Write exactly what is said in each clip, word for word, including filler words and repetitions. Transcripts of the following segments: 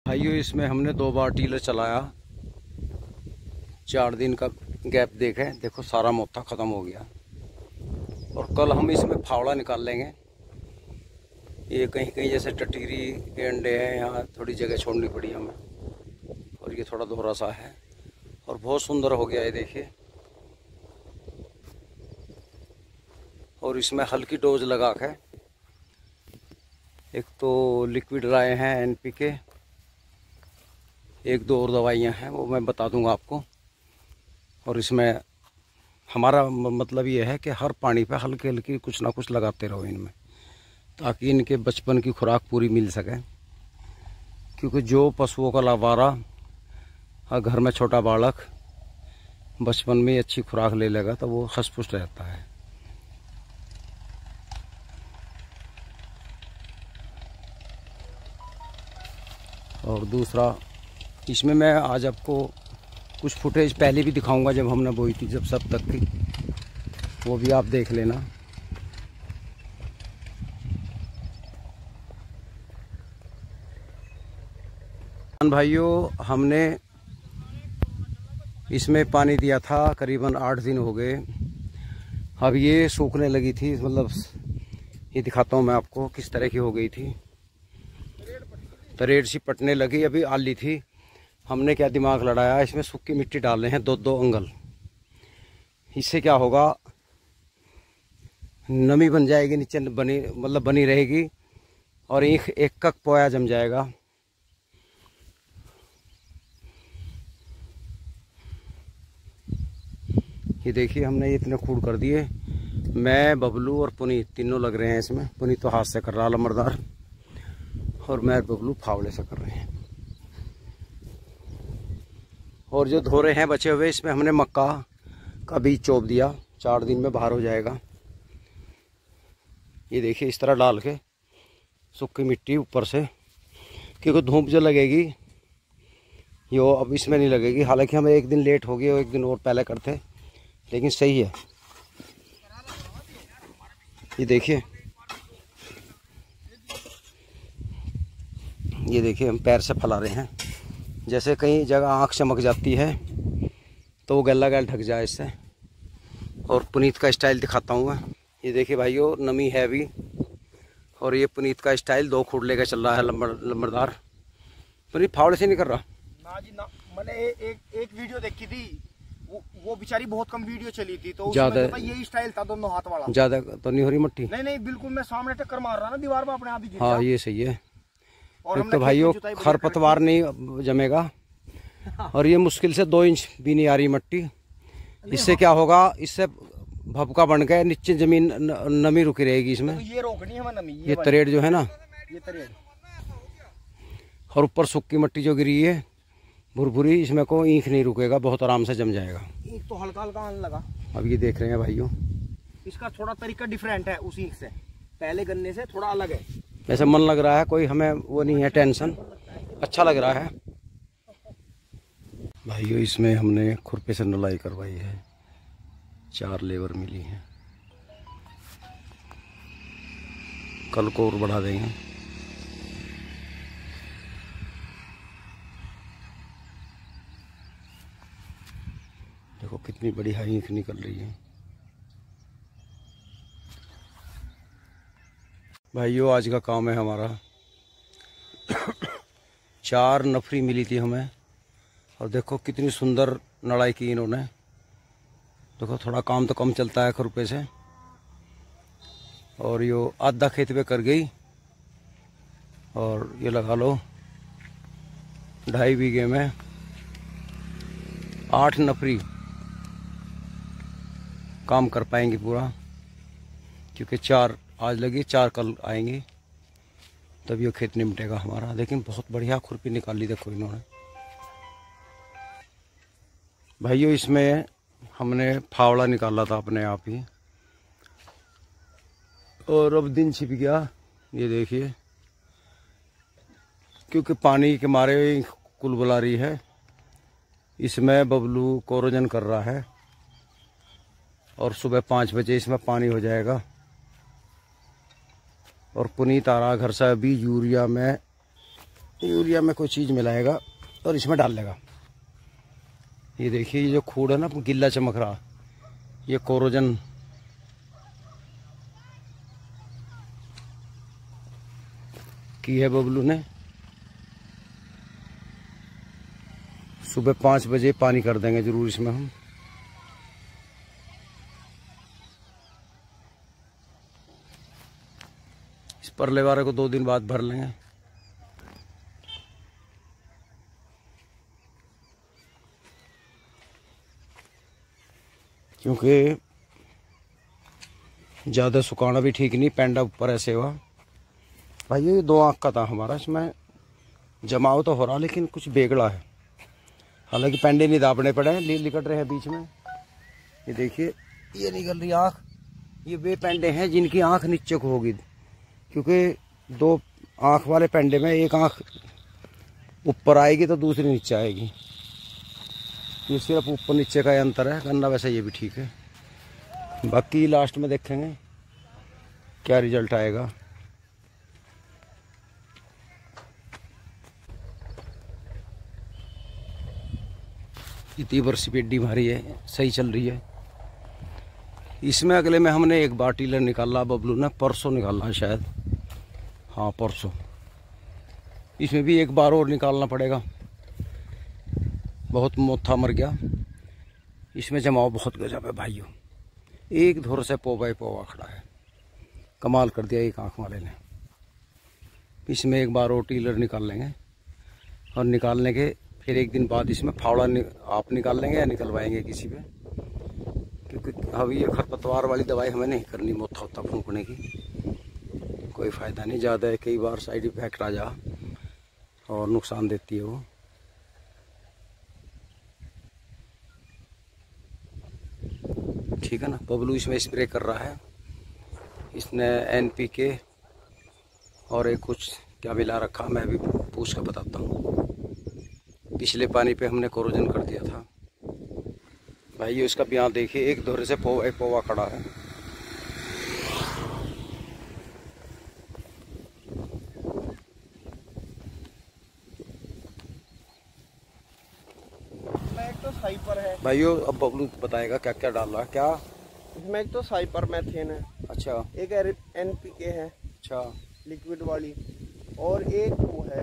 भाइयों इसमें हमने दो बार टीलर चलाया, चार दिन का गैप देखे, देखो सारा मोथा ख़त्म हो गया। और कल हम इसमें फावड़ा निकाल लेंगे। ये कहीं कहीं जैसे टटीरी के अंडे हैं, यहाँ थोड़ी जगह छोड़नी पड़ी हमें, और ये थोड़ा दोहरा सा है और बहुत सुंदर हो गया है देखिए। और इसमें हल्की डोज लगा के, एक तो लिक्विड लाए हैं एन पी के, एक दो और दवाइयाँ हैं वो मैं बता दूंगा आपको। और इसमें हमारा मतलब ये है कि हर पानी पे हल्की हल्की कुछ ना कुछ लगाते रहो इनमें, ताकि इनके बचपन की खुराक पूरी मिल सके। क्योंकि जो पशुओं का लावारा और घर में छोटा बालक बचपन में अच्छी खुराक ले लेगा तो वो हष्ट-पुष्ट रहता है। और दूसरा, इसमें मैं आज आपको कुछ फुटेज पहले भी दिखाऊंगा जब हमने बोई थी, जब सब तक थी, वो भी आप देख लेना। भाइयों हमने इसमें पानी दिया था, करीबन आठ दिन हो गए। अब ये सूखने लगी थी, मतलब ये दिखाता हूँ मैं आपको किस तरह की हो गई थी, तरेड़ सी पटने लगी। अभी आली थी, हमने क्या दिमाग लड़ाया, इसमें सूखी मिट्टी डाल रहे हैं दो दो अंगल। इससे क्या होगा, नमी बन जाएगी नीचे, बनी मतलब बनी रहेगी, और एक एक कक पोया जम जाएगा। ये देखिए हमने इतने खूड़ कर दिए, मैं बबलू और पुनीत तीनों लग रहे हैं इसमें। पुनीत तो हाथ से कर रहा लंबरदार, और मैं बबलू फावड़े से कर रहे हैं। और जो धोरे हैं बचे हुए, इसमें हमने मक्का का बीज चोप दिया, चार दिन में बाहर हो जाएगा। ये देखिए इस तरह डाल के सूखी मिट्टी ऊपर से, क्योंकि धूप जो लगेगी यो अब इसमें नहीं लगेगी। हालांकि हमें एक दिन लेट हो गया, एक दिन और पहले करते, लेकिन सही है। ये देखिए, ये देखिए हम पैर से फैला रहे हैं, जैसे कहीं जगह आँख चमक जाती है तो वो गला गल ढक जाए इससे। और पुनीत का स्टाइल दिखाता हूँ मैं। ये देखिए भाइयों, नमी है अभी, और ये पुनीत का स्टाइल दो खूड़ लेकर चल रहा है लंबर लंबरदार। पुनीत फावड़े से नहीं कर रहा ना जी ना, मैंने ए, एक एक वीडियो देखी थी, वो वो बेचारी बहुत कम वीडियो चली थी, तो ज्यादा यही स्टाइल था, दोनों हाथ वाला। ज्यादा तो नहीं हो रही मट्टी? नहीं नहीं बिल्कुल, मैं सामने टक्कर मार रहा ना दीवार में, अपने आप ही। हाँ ये सही है। और एक तो भाइयों खरपतवार नहीं जमेगा, और ये मुश्किल से दो इंच भी नहीं आ रही मट्टी। इससे क्या होगा, इससे भपका बन गए नीचे जमीन नमी रुकी रहेगी इसमें। तो ये रोकनी है नमी, ये, ये तरेड़ जो है ना, ये तरेड़, और ऊपर सूखी मट्टी जो गिरी है भुरभुरी, इसमें को ईंख नहीं रुकेगा, बहुत आराम से जम जाएगा। ईंख तो हल्का हल्का आने लगा। अब ये देख रहे हैं भाइयों, इसका थोड़ा तरीका डिफरेंट है उस ईंख से, पहले गन्ने से थोड़ा अलग है। ऐसा मन लग रहा है, कोई हमें वो नहीं है टेंशन, अच्छा लग रहा है। भाइयों इसमें हमने खुरपे से नलाई करवाई है, चार लेबर मिली हैं, कल को और बढ़ा देंगे। देखो कितनी बड़ी हाई ईंख निकल रही है। भाइयों आज का काम है हमारा, चार नफरी मिली थी हमें, और देखो कितनी सुंदर लड़ाई की इन्होंने। देखो थोड़ा काम तो कम चलता है खुरपे से, और यो आधा खेत पे कर गई, और ये लगा लो ढाई बीघे में आठ नफरी काम कर पाएंगे पूरा, क्योंकि चार आज लगी, चार कल आएंगी, तब ये खेत निपटेगा हमारा। लेकिन बहुत बढ़िया खुरपी निकाली देखो इन्होंने। भाइयों इसमें हमने फावड़ा निकाला था अपने आप ही, और अब दिन छिप गया, ये देखिए, क्योंकि पानी के मारे कुल बुला रही है। इसमें बबलू कोरोजन कर रहा है, और सुबह पाँच बजे इसमें पानी हो जाएगा। और पुनीत आ रहा घर से अभी यूरिया में यूरिया में कोई चीज़ मिलाएगा और इसमें डाल लेगा। ये देखिए ये जो खूड़ है ना गिल्ला चमक रहा, ये कोरोजन की है बबलू ने। सुबह पाँच बजे पानी कर देंगे जरूर इसमें हम। इस परले वाले को दो दिन बाद भर लेंगे। क्योंकि ज़्यादा सुखाना भी ठीक नहीं, पेंडा ऊपर ऐसे हुआ। भाई ये दो आँख का था हमारा, इसमें जमाव तो हो रहा लेकिन कुछ बेगड़ा है। हालांकि पेंडे नहीं दाबने पड़े हैं, लील निकल रहे हैं बीच में। ये देखिए ये निकल रही आँख, ये वे पेंडे हैं जिनकी आँख नीचे को होगी। क्योंकि दो आँख वाले पेंडे में एक आँख ऊपर आएगी तो दूसरी नीचे आएगी। ये सिर्फ ऊपर नीचे का अंतर है, गन्ना वैसे ये भी ठीक है। बाकी लास्ट में देखेंगे क्या रिजल्ट आएगा। इतनी बरसी पेड्डी हमारी है, सही चल रही है। इसमें अगले में हमने एक बार टीलर निकाला, बबलू ने परसों निकाला शायद, हाँ परसों। इसमें भी एक बार और निकालना पड़ेगा, बहुत मोथा मर गया। इसमें जमाव बहुत गजब है भाइयों, एक धुर से पौवा ही पौवा खड़ा है। कमाल कर दिया एक आँख वाले ने। इसमें एक बार और टीलर निकाल लेंगे और निकालने के फिर एक दिन बाद इसमें फावड़ा नि, आप निकाल लेंगे या निकलवाएंगे किसी पे। क्योंकि अब ये खरपतवार वाली दवाई हमें नहीं करनी, मोथा होता फूंकने की कोई फ़ायदा नहीं। ज़्यादा है, कई बार साइड इफेक्ट आ जा और नुकसान देती है वो। ठीक है ना। बबलू इसमें स्प्रे कर रहा है, इसने एन पी के और एक कुछ क्या मिला रखा, मैं भी पूछ कर बताता हूँ। पिछले पानी पे हमने कोरोजन कर दिया था भाई। ये इसका बयान देखिए, एक धोरे से पौवा एक पौवा खड़ा है। इसमें एक तो साइपर है भाइयों, अब बबलू बताएगा क्या क्या डाल रहा है। क्या इसमें एक तो साइपर मैथेन है, अच्छा, एक एन पी के है, अच्छा लिक्विड वाली, और एक वो है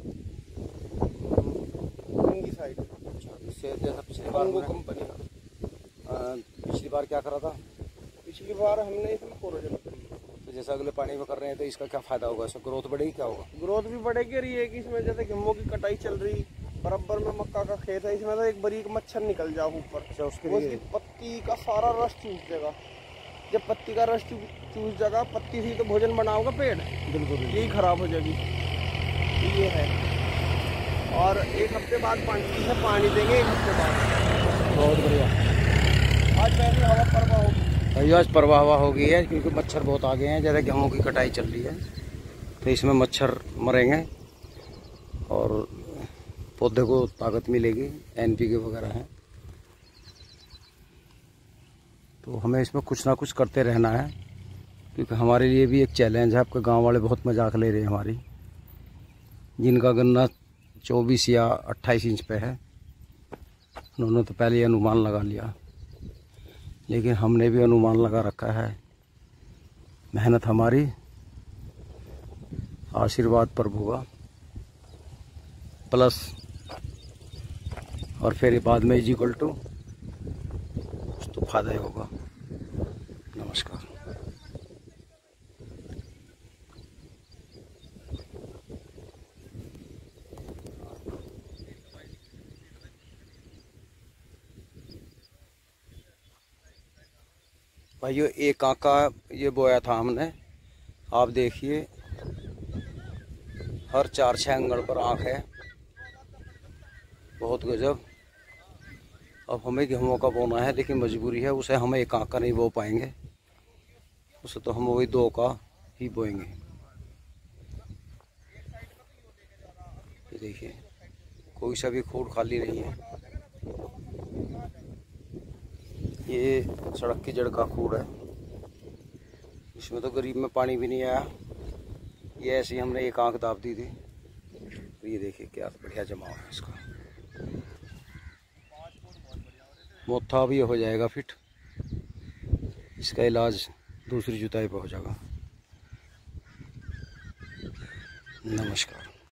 साइड। अच्छा, इससे जैसा पिछली बार कंपनी का। पिछली बार क्या करा था? पिछली बार हमने इसमें कोरोजन करी। तो जैसा अगले पानी में कर रहे हैं तो इसका क्या फायदा होगा? इसमें ग्रोथ बढ़ेगी, क्या होगा? ग्रोथ भी बढ़ेगी। और ये कि इसमें जैसे गेहूं की कटाई चल रही, बराबर में मक्का का खेत है, इसमें तो एक बरीक मच्छर निकल जाओ ऊपर। अच्छा, उसके लिए पत्ती का सारा रस चूस देगा। जब पत्ती का रस चूस जाएगा, पत्ती से तो भोजन बनाओगे पेड़, बिल्कुल यही खराब हो जाएगी। ये है। और एक हफ्ते बाद पानी से पानी देंगे, एक हफ्ते बाद। बहुत बढ़िया। आज पहली हवा परवा होगी भाई, आज परवा हवा हो गई है क्योंकि मच्छर बहुत आ गए हैं। ज़्यादा गेहूँ की कटाई चल रही है तो इसमें मच्छर मरेंगे और पौधे को ताकत मिलेगी। एन पी के वगैरह हैं तो हमें इसमें कुछ ना कुछ करते रहना है, क्योंकि हमारे लिए भी एक चैलेंज है। आपके गांव वाले बहुत मजाक ले रहे हैं हमारी, जिनका गन्ना चौबीस या अट्ठाईस इंच पे है, उन्होंने तो पहले ही अनुमान लगा लिया। लेकिन हमने भी अनुमान लगा रखा है। मेहनत हमारी, आशीर्वाद प्रभु का, प्लस और फिर बाद में इक्वल टू तो फायदा ही होगा। नमस्कार। भाइयों, एक आँख का ये बोया था हमने, आप देखिए हर चार छः अंगड़ पर आँख है, बहुत गजब। अब हमें गेहूँ का बोना है, लेकिन मजबूरी है, उसे हम एक आँख का नहीं बो पाएंगे, उसे तो हम वही दो का ही बोएंगे। ये देखिए कोई सा भी खूड़ खाली नहीं है। ये सड़क की जड़ का खूड़ है, इसमें तो गरीब में पानी भी नहीं आया। ये ऐसी हमने एक आँख दाब दी थी, ये देखिए क्या बढ़िया जमाव है इसका। मोथा भी हो जाएगा फिट, इसका इलाज दूसरी जुताई पर हो जाएगा। नमस्कार।